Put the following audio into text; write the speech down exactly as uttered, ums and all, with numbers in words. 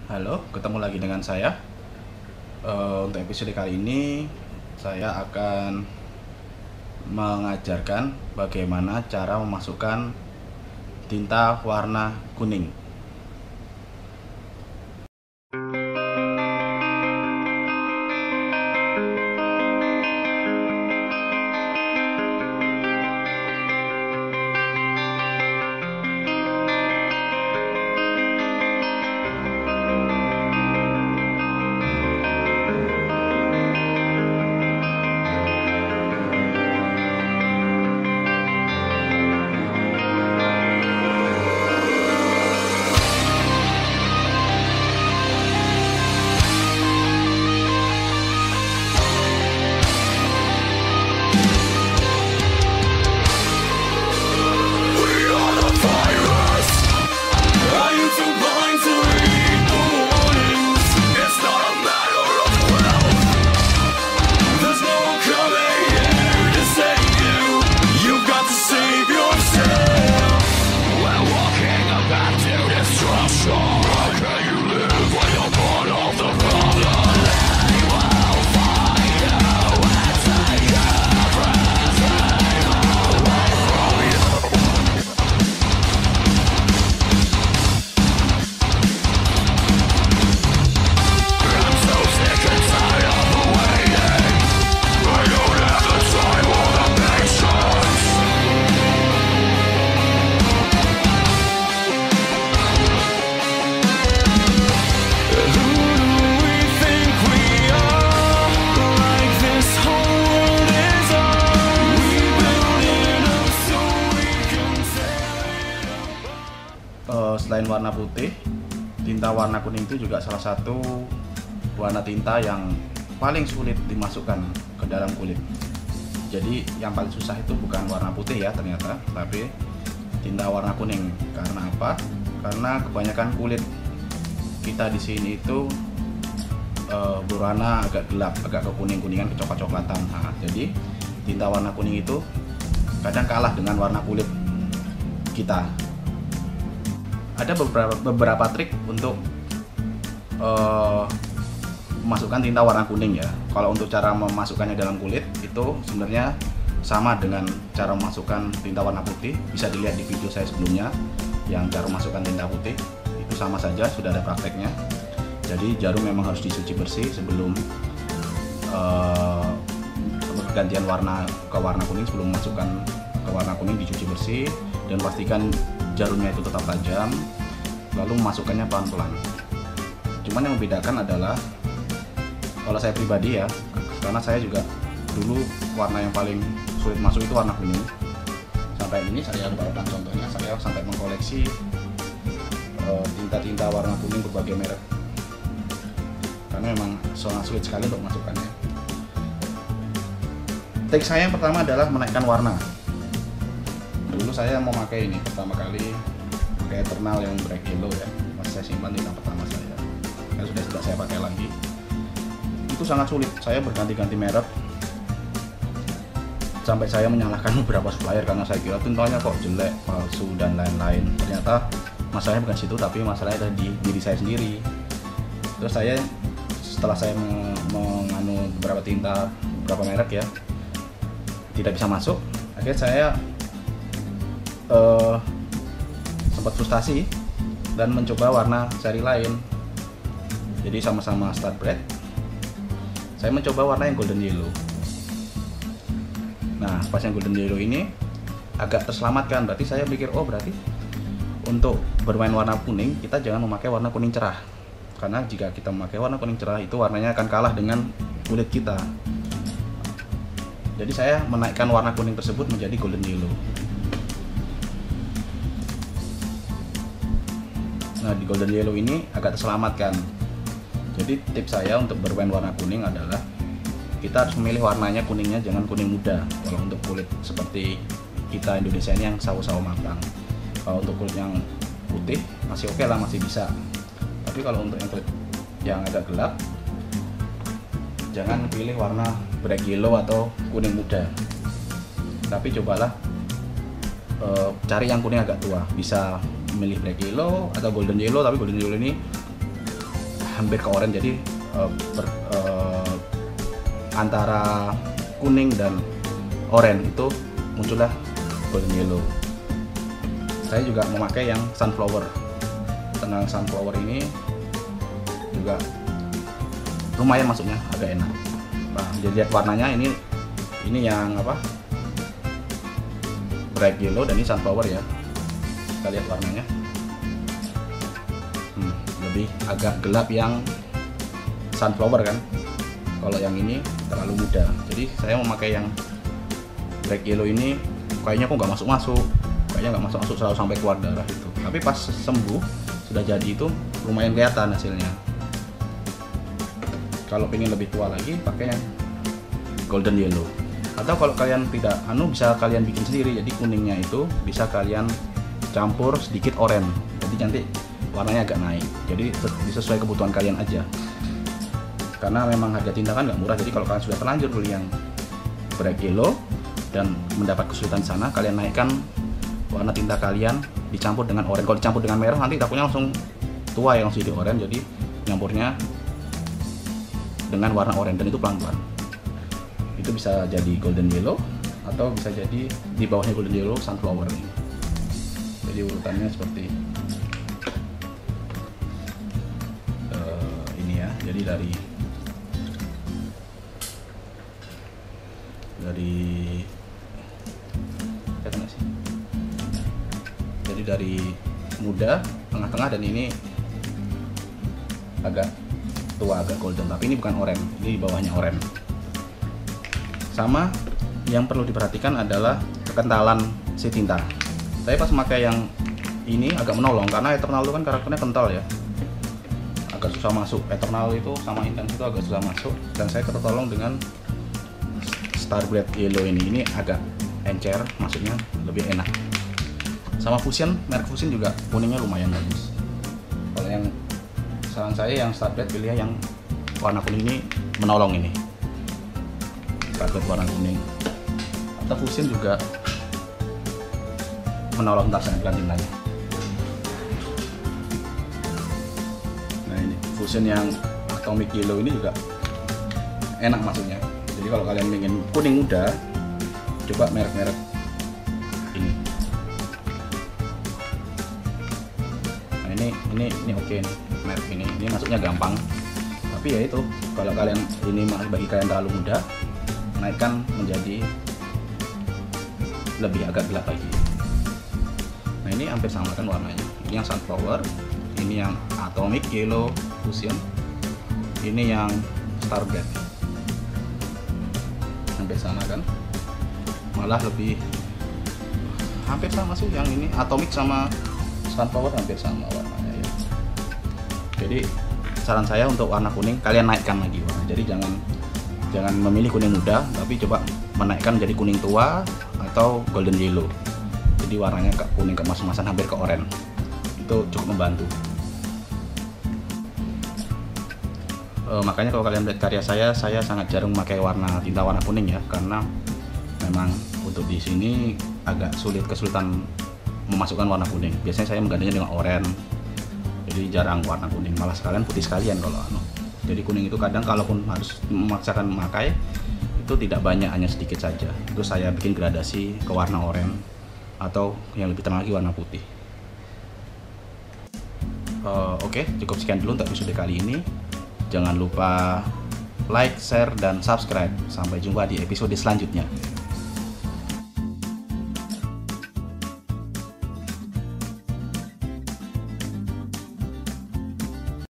Halo, ketemu lagi dengan saya. Uh, untuk episode kali ini, saya akan mengajarkan bagaimana cara memasukkan tinta warna kuning. Selain warna putih, tinta warna kuning itu juga salah satu warna tinta yang paling sulit dimasukkan ke dalam kulit. Jadi yang paling susah itu bukan warna putih ya ternyata, tapi tinta warna kuning. Karena apa? Karena kebanyakan kulit kita di sini itu e, berwarna agak gelap, agak ke kuning-kuningan, ke coklat-coklatan. Nah, jadi tinta warna kuning itu kadang kalah dengan warna kulit kita. Ada beberapa beberapa trik untuk uh, memasukkan tinta warna kuning ya. Kalau untuk cara memasukkannya dalam kulit itu sebenarnya sama dengan cara memasukkan tinta warna putih. Bisa dilihat di video saya sebelumnya yang cara memasukkan tinta putih, itu sama saja, sudah ada prakteknya. Jadi jarum memang harus dicuci bersih sebelum uh, pergantian warna ke warna kuning. Sebelum memasukkan ke warna kuning dicuci bersih dan pastikan jarumnya itu tetap tajam, lalu memasukkannya pelan-pelan. Cuman yang membedakan adalah kalau saya pribadi ya, karena saya juga dulu warna yang paling sulit masuk itu warna kuning. Sampai ini saya bawakan contohnya, saya sampai mengkoleksi tinta-tinta uh, warna kuning berbagai merek, karena memang sangat sulit sekali untuk masukkannya. Trik saya yang pertama adalah menaikkan warna. Dulu saya mau pakai ini pertama kali pakai Eternal yang black yellow ya, masih saya simpan tinta pertama saya. Yang sudah tidak saya pakai lagi. Itu sangat sulit. Saya berganti-ganti merek sampai saya menyalahkan beberapa supplier karena saya kira tintanya kok jelek, palsu dan lain-lain. Ternyata masalahnya bukan situ, tapi masalahnya ada di diri saya sendiri. Terus saya setelah saya menganu beberapa tinta, beberapa merek ya, tidak bisa masuk. Akhirnya saya Uh, sempat frustasi dan mencoba warna seri lain. Jadi sama-sama Star Black, saya mencoba warna yang golden yellow. Nah, pas yang golden yellow ini agak terselamatkan. Berarti saya pikir, oh berarti untuk bermain warna kuning kita jangan memakai warna kuning cerah, karena jika kita memakai warna kuning cerah itu warnanya akan kalah dengan kulit kita. Jadi saya menaikkan warna kuning tersebut menjadi golden yellow. Nah, di golden yellow ini agak terselamatkan. Jadi tips saya untuk bermain warna kuning adalah kita harus memilih warnanya kuningnya jangan kuning muda. Kalau untuk kulit seperti kita Indonesia ini yang sawo-sawo matang. Kalau untuk kulit yang putih masih oke okay lah, masih bisa. Tapi kalau untuk yang kulit yang agak gelap, jangan pilih warna black yellow atau kuning muda. Tapi cobalah uh, cari yang kuning agak tua. Bisa memilih black yellow atau golden yellow, tapi golden yellow ini hampir ke oranye, jadi uh, ber, uh, antara kuning dan oranye itu muncullah golden yellow. Saya juga memakai yang sunflower. Dengan sunflower ini juga lumayan masuknya, agak enak. Nah, jadi lihat warnanya, ini ini yang apa, bright yellow, dan ini sunflower ya. Kita lihat warnanya, hmm, lebih agak gelap yang sunflower kan. Kalau yang ini terlalu muda. Jadi saya memakai yang bright yellow ini, kayaknya kok nggak masuk-masuk, kayaknya nggak masuk-masuk, selalu sampai keluar darah itu. Tapi pas sembuh sudah jadi itu lumayan kelihatan hasilnya. Kalau pengen lebih tua lagi pakai yang golden yellow. Atau kalau kalian tidak anu, bisa kalian bikin sendiri. Jadi kuningnya itu bisa kalian campur sedikit oranye. Jadi nanti warnanya agak naik. Jadi sesuai kebutuhan kalian aja. Karena memang harga tinta kan nggak murah. Jadi kalau kalian sudah terlanjur beli yang bright yellow dan mendapat kesulitan sana, kalian naikkan warna tinta kalian dicampur dengan oranye. Kalau dicampur dengan merah nanti takutnya langsung tua ya, langsung jadi oranye. Jadi nyampurnya dengan warna oranye, dan itu pelan-pelan. Itu bisa jadi golden yellow atau bisa jadi di bawahnya golden yellow sunflower ini. Jadi urutannya seperti uh, ini ya. Jadi dari dari lihat sih. Jadi dari muda, tengah-tengah, dan ini agak tua, agak golden, tapi ini bukan oranye, ini di bawahnya oranye. Sama yang perlu diperhatikan adalah kekentalan si tinta. Saya pas memakai yang ini agak menolong, karena Eternal itu kan karakternya kental ya, agak susah masuk. Eternal itu sama Intense itu agak susah masuk, dan saya tertolong dengan Starbright Yellow ini. Ini agak encer, masuknya lebih enak. Sama Fusion, merek Fusion juga kuningnya lumayan bagus. Kalau yang saran saya yang Starbright, pilih yang warna kuning ini, menolong ini. Starbright warna kuning. Atau Fusion juga menolong, ntar saya bilang tintanya. Nah ini Fusion yang Atomic Yellow ini juga enak masuknya. Jadi kalau kalian ingin kuning muda, coba merek-merek ini. Nah ini ini ini oke nih, merek ini ini masuknya gampang. Tapi ya itu, kalau kalian ini bagi kalian terlalu muda, naikkan menjadi lebih agak gelap lagi. Nah ini hampir sama kan warnanya. Ini yang sunflower, ini yang Atomic Yellow Fusion, ini yang Starbright. Hampir sama kan? Malah lebih hampir sama sih, yang ini Atomic sama sunflower hampir sama warnanya ya. Jadi saran saya untuk warna kuning, kalian naikkan lagi warna. Jadi jangan jangan memilih kuning muda, tapi coba menaikkan jadi kuning tua atau golden yellow. Jadi warnanya ke kuning kemas-kemasan, hampir ke oranye. Itu cukup membantu. E, makanya kalau kalian lihat karya saya, saya sangat jarang memakai warna tinta warna kuning ya, karena memang untuk di sini agak sulit, kesulitan memasukkan warna kuning. Biasanya saya menggantinya dengan oranye. Jadi jarang warna kuning, malah sekalian putih sekalian kalau anu. Jadi kuning itu kadang kalaupun harus memaksakan memakai, itu tidak banyak, hanya sedikit saja. Itu saya bikin gradasi ke warna oranye atau yang lebih tenang lagi warna putih. Uh, Oke, okay, cukup sekian dulu untuk episode kali ini. Jangan lupa like, share, dan subscribe. Sampai jumpa di episode selanjutnya.